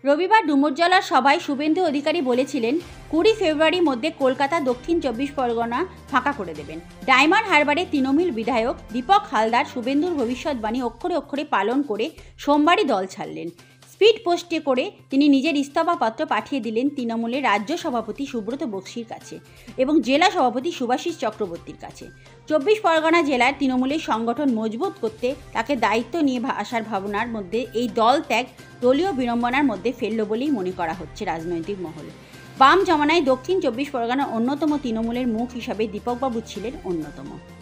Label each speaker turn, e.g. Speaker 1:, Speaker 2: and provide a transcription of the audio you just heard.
Speaker 1: রবিবার ডুমুরজলার সভায় শুভেন্দু অধিকারী বলেছিলেন 20 ফেব্রুয়ারির মধ্যে কলকাতা দক্ষিণ 24 পরগনা ফাঁকা করে দেবেন। ডায়মন্ড হারবারের তৃণমূল বিধায়ক দীপক হালদার শুভেন্দুর ভবিষ্যৎবাণী অক্ষরে অক্ষরে পালন করে সোমবারই দল ছাড়লেন। স্পিড পোস্টে করে তিনি নিজের ইস্তফাপত্র পাঠিয়ে দিলেন তৃণমূলের রাজ্য সভাপতি সুব্রত বক্সির কাছে এবং জেলা সভাপতি সুভাষিস চক্রবর্তীর কাছে। 24 পরগনা জেলার তৃণমূলের সংগঠন মজবুত করতে তাকে দায়িত্ব নিয়ে আসার ভাবনার মধ্যে এই দল ত্যাগ দলীয় বিড়ম্বনার মধ্যে ফেলল বলেই মনে করা হচ্ছে রাজনৈতিক মহলে। বাম জমানায় দক্ষিণ 24 পরগনার অন্যতম তৃণমূলের মুখ হিসাবে দীপকবাবু ছিলেন অন্যতম।